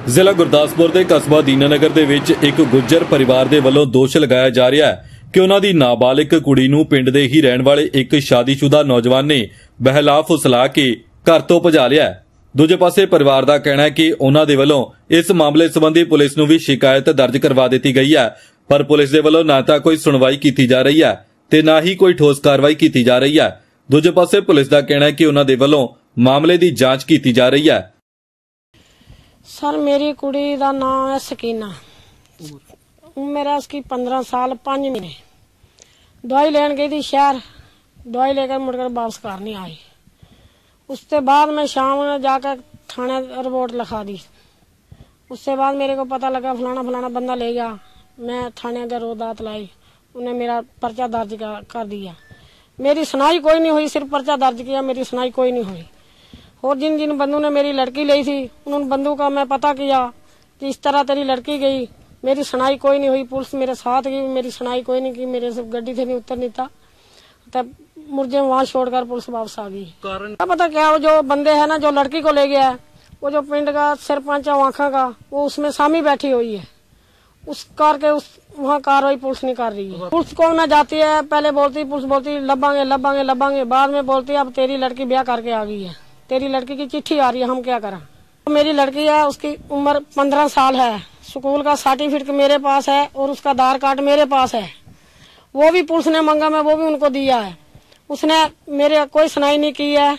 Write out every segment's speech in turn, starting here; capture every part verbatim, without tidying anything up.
ਜ਼ਿਲ੍ਹਾ ਗੁਰਦਾਸਪੁਰ ਦੇ ਕਸਬਾ ਦੀਨਾਨਗਰ ਦੇ ਵਿੱਚ ਇੱਕ ਗੁੱਜਰ ਪਰਿਵਾਰ ਦੇ ਵੱਲੋਂ ਦੋਸ਼ ਲਗਾਇਆ ਜਾ ਰਿਹਾ ਹੈ ਕਿ ਉਹਨਾਂ ਦੀ ਨਾਬਾਲਿਗ ਕੁੜੀ ਨੂੰ ਪਿੰਡ ਦੇ ਹੀ ਰਹਿਣ ਵਾਲੇ ਇੱਕ ਸ਼ਾਦੀशुदा ਨੌਜਵਾਨ ਨੇ ਬਹਿਲਾ ਫੁਸਲਾ ਕੇ ਘਰ ਤੋਂ ਭਜਾ ਲਿਆ ਹੈ। ਦੂਜੇ ਪਾਸੇ ਪਰਿਵਾਰ ਦਾ ਕਹਿਣਾ ਹੈ ਕਿ ਉਹਨਾਂ ਦੇ ਵੱਲੋਂ ਇਸ ਮਾਮਲੇ ਸੰਬੰਧੀ ਪੁਲਿਸ ਨੂੰ ਵੀ ਸ਼ਿਕਾਇਤ ਦਰਜ ਕਰਵਾ ਦਿੱਤੀ ਗਈ ਹੈ, ਪਰ ਪੁਲਿਸ ਦੇ ਵੱਲੋਂ ਨਾ ਤਾਂ ਕੋਈ ਸੁਣਵਾਈ ਕੀਤੀ ਜਾ ਰਹੀ ਹੈ ਤੇ ਨਾ ਹੀ ਕੋਈ ਠੋਸ ਕਾਰਵਾਈ ਕੀਤੀ ਜਾ ਰਹੀ ਹੈ। ਦੂਜੇ ਪਾਸੇ ਪੁਲਿਸ ਦਾ ਕਹਿਣਾ ਹੈ ਕਿ ਉਹਨਾਂ ਦੇ ਵੱਲੋਂ ਮਾਮਲੇ ਦੀ ਜਾਂਚ ਕੀਤੀ ਜਾ ਰਹੀ ਹੈ। सर मेरी कुड़ी का नाम है सकीना, मेरा उसकी पंद्रह साल पाँच महीने। दवाई लेन गई थी शहर, दवाई लेकर मुड़कर वापस घर नहीं आई। उसके बाद मैं शाम में जाकर थाने रिपोर्ट लिखा दी। उसके बाद मेरे को पता लगा फलाना फलाना बंदा ले गया। मैं थाने का रोदात लाई, उन्हें मेरा पर्चा दर्ज कर दिया। मेरी सुनाई कोई नहीं हुई, सिर्फ पर्चा दर्ज किया, मेरी सुनाई कोई नहीं हुई। और जिन जिन बंदों ने मेरी लड़की ली थी उन बंदों का मैं पता किया कि इस तरह तेरी लड़की गई, मेरी सुनाई कोई नहीं हुई। पुलिस मेरे साथ गई, मेरी सुनाई कोई नहीं की, मेरे से गड्डी से नहीं उतर नहीं था, तब मुझे वहां छोड़कर पुलिस वापस आ गई। कारण पता क्या, वो जो बंदे है ना जो लड़की को ले गया है, वो जो पिंड का सरपंच है वाखा का, वो उसमें सामी बैठी हुई है, उस करके उस वहाँ कार्रवाई पुलिस नहीं कर रही है। पुलिस को ना जाती है, पहले बोलती पुलिस बोलती लबांगे लबांगे लबांगे, बाद में बोलती है अब तेरी लड़की ब्याह करके आ गई है, तेरी लड़की की चिट्ठी आ रही है, हम क्या करें। मेरी लड़की है, उसकी उम्र पंद्रह साल है, स्कूल का सर्टिफिकेट मेरे पास है और उसका आधार कार्ड मेरे पास है, वो भी पुलिस ने मांगा, मैं वो भी उनको दिया है, उसने मेरे कोई सुनाई नहीं की है।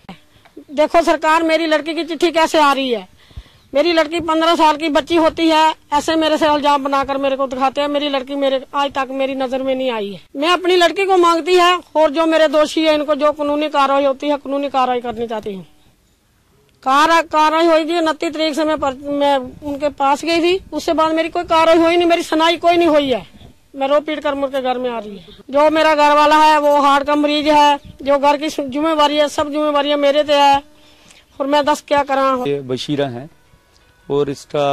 देखो सरकार, मेरी लड़की की चिट्ठी कैसे आ रही है, मेरी लड़की पंद्रह साल की बच्ची होती है, ऐसे मेरे से इल्जाम बनाकर मेरे को दिखाते हैं। मेरी लड़की मेरे आज तक मेरी नजर में नहीं आई है। मैं अपनी लड़की को मांगती है और जो मेरे दोषी है इनको जो कानूनी कार्रवाई होती है कानूनी कार्रवाई करनी चाहती हूँ। कार्रवाई होगी उनतीस तारीख से मैं, मैं उनके पास गई थी, उससे बाद मेरी कोई कार्रवाई हुई नहीं, मेरी सुनाई कोई नहीं हुई है। मैं रो पीट कर मुझके घर में आ रही है। जो मेरा घर वाला है वो हार्ट का मरीज है, जो घर की जिम्मेवारी है सब जिम्मेवारी मेरे से है और मैं दस क्या करा। बशीरा है और इसका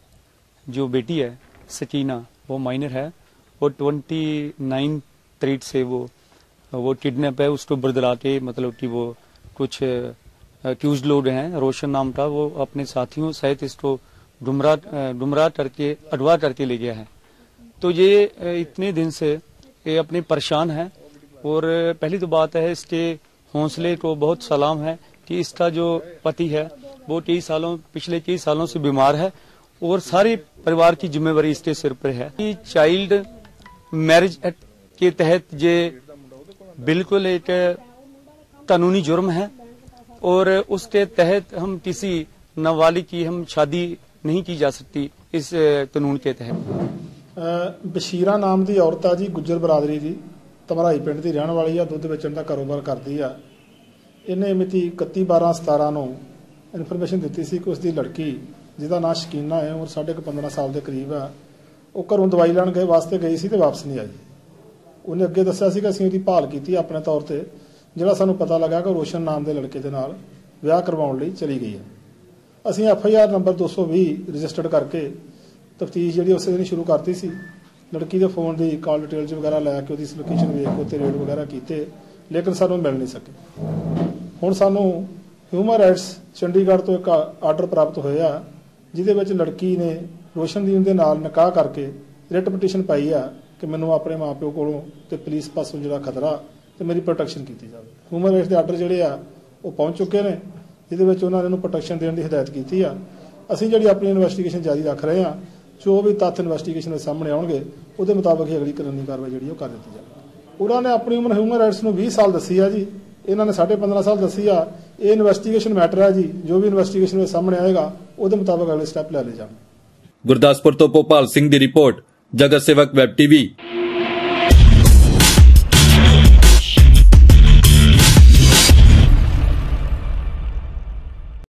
जो बेटी है सकीना वो माइनर है और ट्वेंटी नाइन तारीख से वो वो किडनैप है, उसको बरदला के मतलब कि वो कुछ अक्यूज लोग हैं, रोशन नाम का, वो अपने साथियों सहित इसको डुमरा डुमरा करके अगवा करके ले गया है। तो ये इतने दिन से ये अपने परेशान है और पहली तो बात है इसके हौसले को बहुत सलाम है कि इसका जो पति है वो कई सालों पिछले कई सालों से बीमार है और सारे परिवार की जिम्मेवारी इसके सिर पर है। चाइल्ड मैरिज एक्ट के तहत ये बिल्कुल एक कानूनी जुर्म है और उसके तहत हम किसी नाबालिग की हम शादी नहीं की जा सकती इस कानून के तहत। बशीरा नाम की औरत है जी, गुज्जर बरादरी जी, तमराई पिंड की रहने वाली है, दुध बेचण का कारोबार करती है। इन्हें मिति इकत्ती बारह सतारा नौ इन्फॉर्मेशन दी सी कि उसकी लड़की जिसका नाम शकीना है, उम्र साढ़े क पंद्रह साल के करीब है, वो घरों दवाई लैन गए वास्ते गई सी ते वापस नहीं आई। उन्हें अगे दस्सिया सी कि असीं उहदी भाल कीती अपने तौर पर, जिहड़ा सानूं पता लगा कि रोशन नाम के लड़के दे नाल विआह करवाउण लई चली गई है। असीं एफ आई आर नंबर दो सौ भी रजिस्टर्ड करके तफ्तीश जिहड़ी उस दिन शुरू करती सी। लड़की के फोन की कॉल डिटेल्स वगैरह लैके उसकी लोकेशन वेख के उत्ते रेड वगैरह किए, लेकिन सानूं मिल नहीं सके। हुण सानूं ह्यूमन राइट्स चंडीगढ़ तो एक आर्डर प्राप्त होया जिहदे विच लड़की ने रोशन दी उहदे नाल निकाह करके रिट पटीशन पाई है कि मैनूं अपने माँ प्यो कोलों ते पुलिस पासों जिहड़ा खतरा ते मेरी प्रोटैक्शन की जाए। ह्यूमन राइट्स के आर्डर जिहड़े आ वो पहुंच चुके हैं, जिहदे विच उन्हां ने इहनूं प्रोटैक्शन देण दी हिदायत की आ। असीं जिहड़ी अपनी इन्वेस्टिगेशन जारी रख रहे हैं, जो भी तत्थ इन्वेस्टिगेशन के सामने आउणगे उहदे मुताबिक ही अगली कानूनी कार्रवाई जिहड़ी कर दी जाएगी। उन्होंने अपनी उम्र ह्यूमन राइट्स नूं बीस साल दसी है जी, इन्हों ने साढ़े पंद्रह साल दसी आ। ये इन्वेस्टिगेशन मैटर है जी, जो भी इन्वेस्टिगेशन सामने आएगा उसके मुताबिक अगले स्टैप ले ले जाए। गुरदासपुर तो भोपाल सिंह की रिपोर्ट, जगत सेवक वैब टीवी।